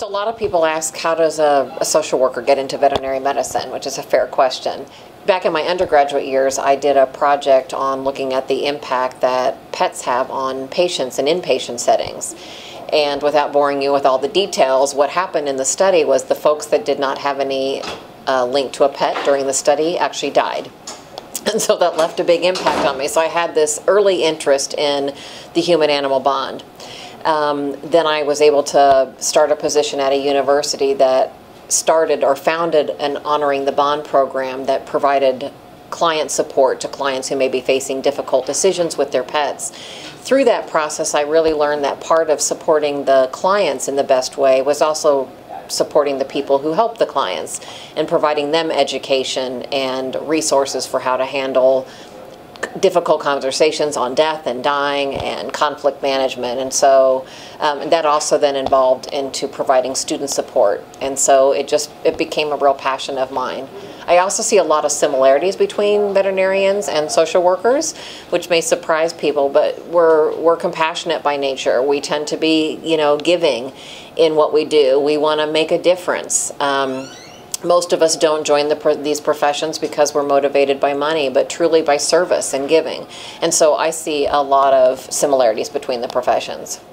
So a lot of people ask, how does a social worker get into veterinary medicine, which is a fair question. Back in my undergraduate years, I did a project on looking at the impact that pets have on patients in inpatient settings. And without boring you with all the details, what happened in the study was the folks that did not have any link to a pet during the study actually died. And so that left a big impact on me. So I had this early interest in the human-animal bond. Then I was able to start a position at a university that started or founded an Honoring the Bond program that provided client support to clients who may be facing difficult decisions with their pets. Through that process, I really learned that part of supporting the clients in the best way was also supporting the people who help the clients and providing them education and resources for how to handle difficult conversations on death and dying and conflict management. And so that also then involved into providing student support. And so it became a real passion of mine. I also see a lot of similarities between veterinarians and social workers, which may surprise people, but we're compassionate by nature. We tend to be, giving in what we do. We want to make a difference. Most of us don't join these professions because we're motivated by money, but truly by service and giving. And so I see a lot of similarities between the professions.